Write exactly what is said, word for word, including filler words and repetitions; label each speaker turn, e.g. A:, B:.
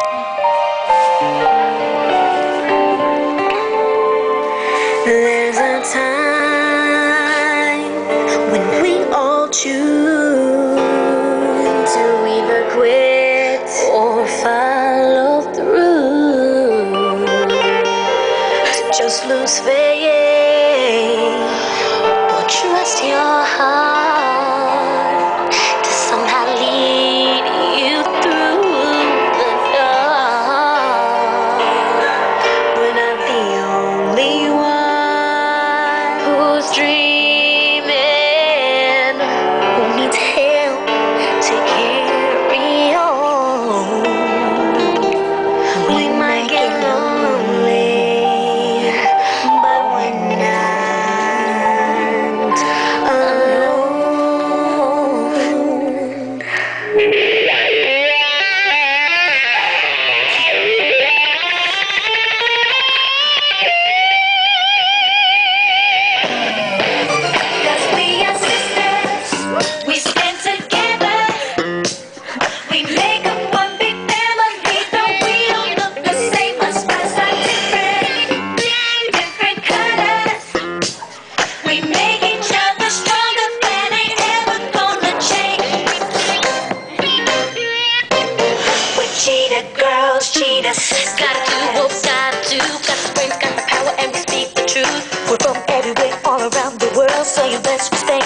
A: There's a time when we all choose to either quit or follow through. So just lose faith or trust your heart to somehow lead you through the dark. We're not the only one who's dreaming, who needs help to carry on. We might get lonely, but we're not alone. Cause we are sisters, we stand together, we make up one big family, though we don't look the same, our styles are different, different colors. We make each other stronger, that ain't ever gonna change. We're cheetah girls, cheetah sisters. Gotta do what we gotta do, got the brains, got the power, and we speak the truth. We're from everywhere, all around the world, so you best stay